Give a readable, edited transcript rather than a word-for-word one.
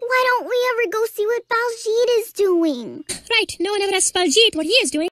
Why don't we ever go see what Baljeet is doing? Right, no one ever asks Baljeet what he is doing.